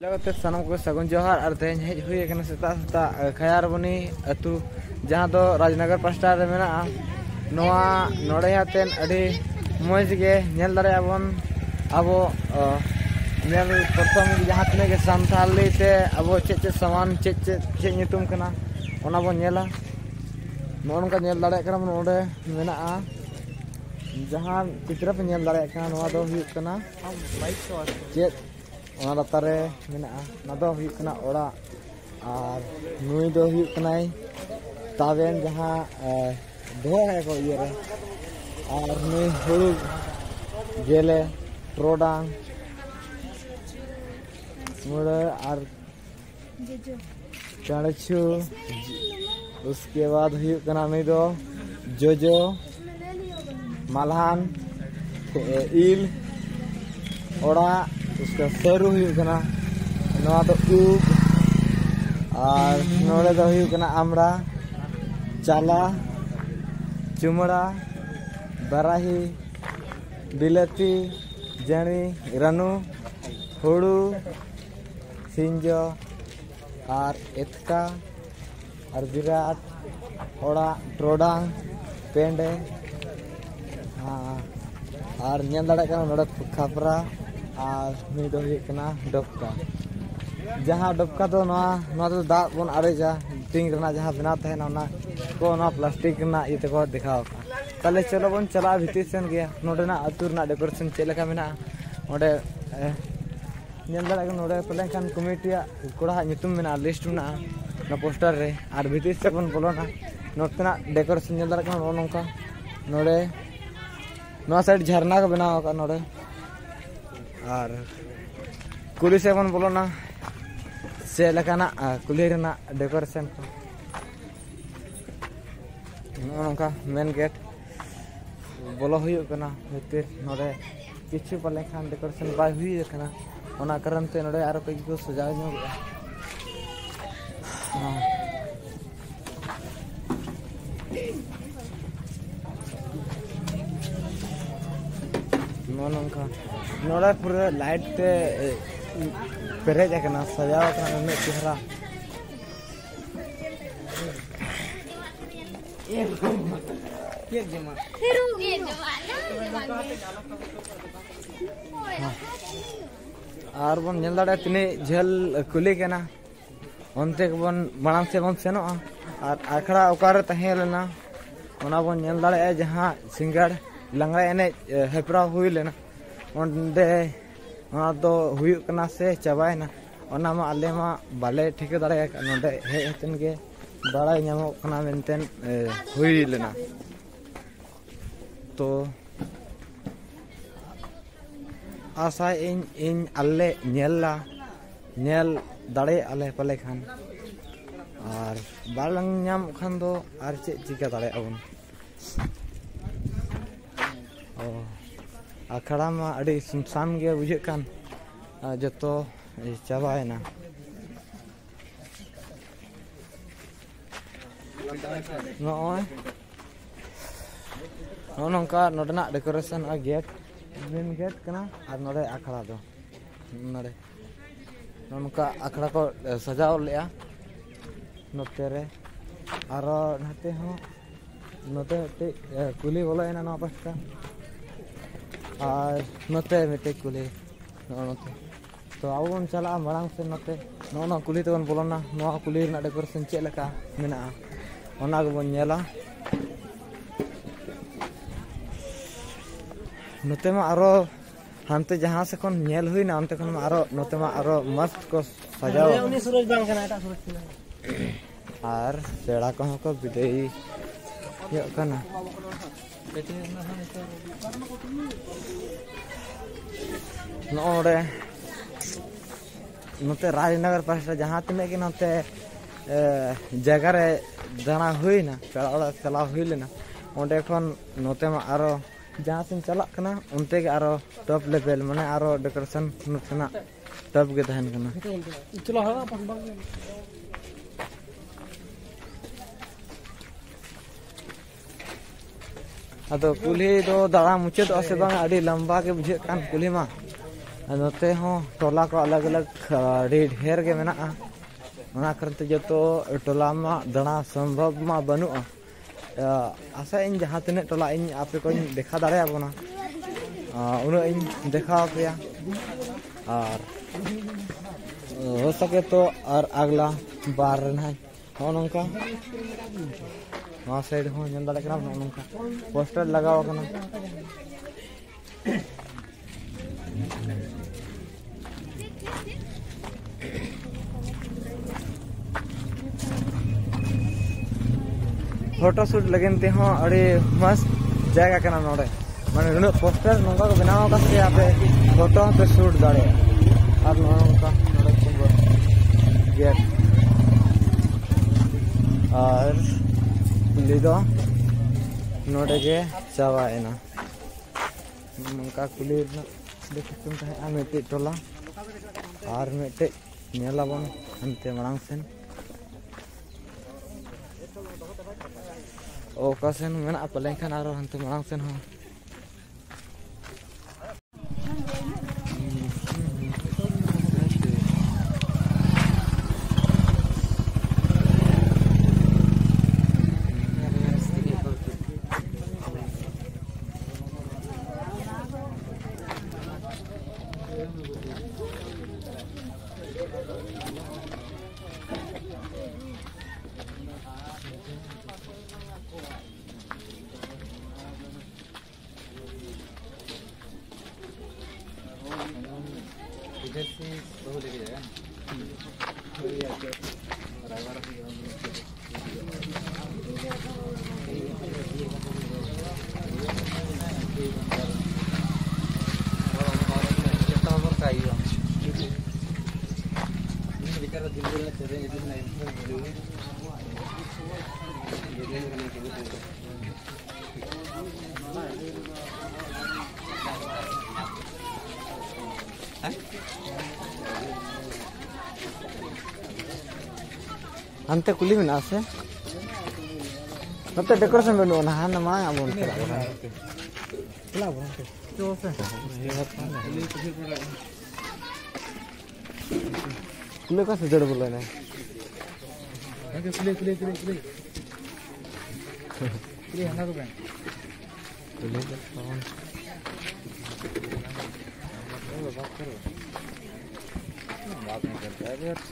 लगते सानम को सगुन जोहार और तेज हेज हुई है सेता सेता खयार बनी अतु जहाँ दो राजनगर पास्टा रे मेना नोआ नोड़े हातेन अड़ी मौज गे नेल दारे अबन अबो नेल प्रथम जहाँ तने के संथाली ते अबो चे सामान चे नितुम कना ओना बो नेला नोनका नेल दारे कना नोडे मेना जहाँ चित्र पे नेल दारे कना नोआ दो हुई कना चे ओना लतारे मेना ना दो हुई कना ओड़ा और नुई दो हुई कनाई तावेन जहाँ दो है को ये रे और नुई हुरु गेले ट्रोडांग मुड़े और चाणचू उसके बाद हुई कना नुई दो जोजो मलहान इल ओड़ा उसका सरू हुई कना नवा तो ऊब और नोड़े दो हुई कना आमड़ा चाला चुमड़ा बराही बिलाती जणी रानू हुड़ू सिंजो और एतका और विराट ओड़ा ट्रोडांग पेंडे हाँ और नेल दाड़ा का नोड़ा खापरा और नी दो हुई कना डबका जहाँ डबका तो नवा तो दाग बन अरेजा टिंग रना जहाँ बना तहना ना को ना प्लास्टिक ना ये तक दिखाओ ताले चलो बन चला भीतर सेन गया नोडे ना अतुर ना डेकोरेशन चेक लेका मेना ओडे नेल दाड़ा का नोडे पले खान कमिटिया कोड़ा नितुम मेना लिस्ट मेना ना पोस्टर रे और भीतर से बन बोलो ना नोतना डेकोरेशन नेल दाड़ा का नोका नोडे नवा साइड झरना का बनाओ का नोडे और कुली से बन बोलो ना से लकाना कुली रना डेकोरेशन नोका मेन गेट बोलो हुई कना भीतर नोडे किछु पले खान डेकोरेशन बाय हुई कना ओना कारण ते नोडे आरो कई को सजाव नो नोनका नोडे पूरा लाइट ते पेरेज कना सजाव कना में चेहरा एक जमा और बन नेल दाड़ा तिने झेल कुली केना ओनते बन मांग से बन सेनो और आखड़ा ओकारे तहे लेना ओना बन नेल दाड़ा जहां सिंगर लंगड़ा एने हेपरा हुई लेना ओंडे ओना दो हुई कना से चाबायना ओना मा आले मा बाले ठिक दाड़ा नोडे हे हतन के दाड़ा ᱧᱟᱢᱚᱜ कना मेनतेन हुई लेना तो आशा इन आले नेला नेल दाड़े आले पले खान और बालंग नाम खान दो और चे चिका दाड़े अबन ओ आखड़ा मा अड़ी सुनसान गे बुझे कान जतो चाबायना नोका नोडना डेकोरेशन और गेट मेन गेट कना और नोडे आखड़ा दो नोडे नोका आखड़ा को सजाव लेया नोते रे आरो नते हो नोते ते कुली बोलो एना नो पास्ता और नोते मेते कुली नोते तो आउन चला मांग से नोते नो कुली तबन बोलोना नो कुली ना डेकोरेशन चेक लका मेना ओना गबन नेला नोते मा आरो हानते जहां से कोन नेल हुई ना अंते कोन आरो नोते मा आरो मस्त को सजाओ उनी सूरज बांग कना एटा सूरज किना और सेड़ा को को विदेई यो कना नोडे नोते राजनगर पास जहां तने के नोते जगह रे दाना हुई ना पेड़ा चला हुई लेना ओंडे खन नोते मा आरो जहाँ से चला कना उनते के आरो टॉप लेवल माने आरो डेकोरेशन नोतना टॉप के तहन कना चलो हां पास बाग अदो कुली दो दाड़ा मुचे तो से बांग अड़ी लंबा के बुझे कान कुली मा नोते हो टोला को अलग अलग ढेर के मेना ओना करते जो तो टोला मा दाणा संभव मा बनुआ आशा इन जहाँ तने टोला इन आपे को देखा दाड़े बोना उन इन देखा पे और हो सके तो और अगला बार ना हो नंका नवा साइड हो नल दाड़े कना नंका पोस्टर लगाव कना फोटो शूट लगन ते हो अड़े मस्त जगह कना नोडे माने नुन पोस्टर नंगा को बनाव का से आपे फोटो पे शूट दाड़े और नंका नोडे को गेट और लिदो नोडे के चावाएना नंका कुली देखुन ताहे आ मेटे टोला और मेटे नेलाबन अंते मरांग सेन ओकासेन मेना पलें खान आरो हंते मरांग सेन हो इधर से बहुत लेके जाएगा अंते कुली में नासे नते डेकोरेशन बनो ना हां मा आबोन चला बोन तो से कुले का सजड़ बोले ना आगे कुले हना को बन कुले का कौन बात करो बात नहीं करता है यार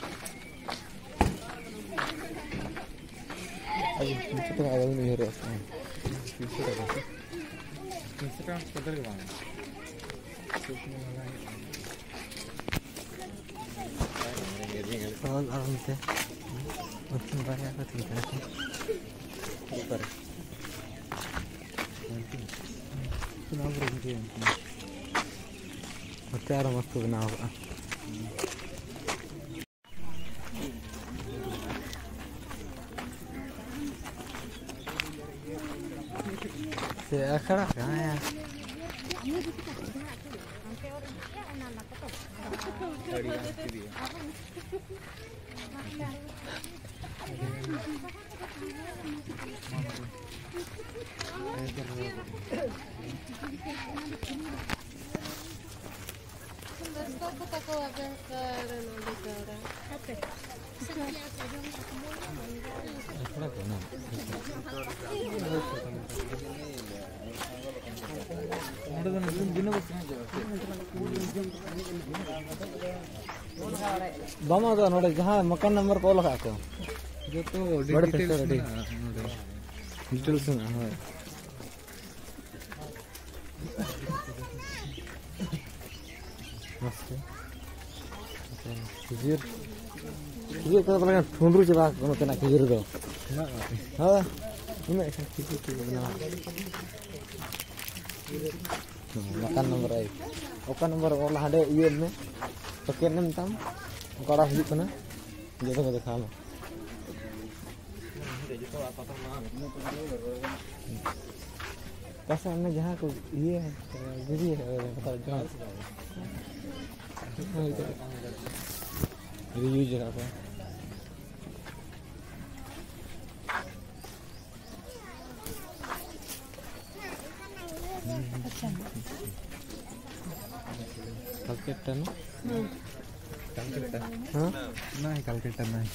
अभी पीछे तो आवाज नहीं हो रहा है पीछे का पकड़ के बांध और आराम से उसमें बाहर का ठीक है ऊपर चुनाव रुके हत्यार मस्त बना हुआ से खड़ा कहाँ है बामा तो नोड़े जहाँ मकान नंबर को लगा को जो तो बड़े डिटेल्स ना है मस्त खिजूर खिजूर को लगा ठुंडरू चबा कोनो तना खिजूर दो हां इमे खिजूर के बना मकान नंबर आई ओका नंबर वाला हडे ये में तो केने तम कड़ा हुई कना जे तो देखा लो कैसा हमने जहां को ये गिरी है बता जहां रिव्यू जगह पे अच्छा कैलकाटा ना कैलकाटा हाँ नहीं कैलकाटा नहीं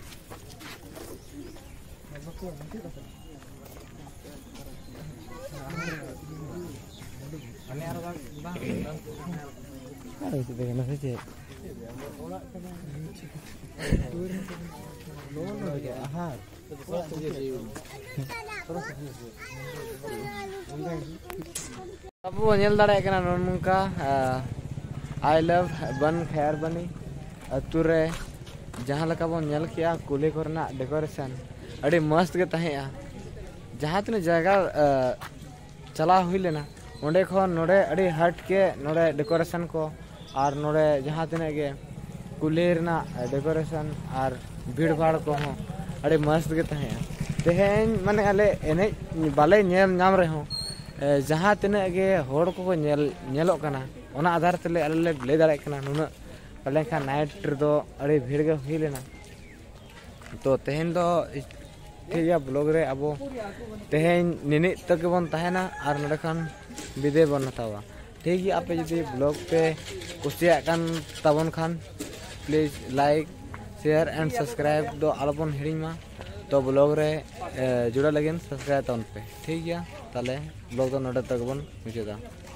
itu dengan saja Abu nyel dare kana nonka I love ban khair bani ature jahan laka bon nyel kiya kule korna decoration adi mast ge tahea jahan tine jaga chala hui lena onde khon node adi hat ke node decoration ko ar node jahan tine ge kule rena decoration ar bhid bhad ko ho adi mast ge tahea tehen mane ale ene bale nyel nyam re ho जहाँ तीना गे होड़ को नेलो कना ओना आधार तले अले ले दाड़े कना नुना पले खा नाइट दो अड़ी भीड़ गे हुई लेना तो तेहेन दो ठीक है ब्लॉग रे अब तेहेन निनी तक बन तहना और नडे खान विदे बन हतावा ठीक है आपे जदि ब्लॉग पे कुसिया कान तबन खान please like share and subscribe दो आलोपन हिड़िंग मा तो ब्लॉग रे जुड़ा लगिन सब्सक्राइब तन पे ठीक है ताले ब्लॉग तो नोटे तक बन मुझे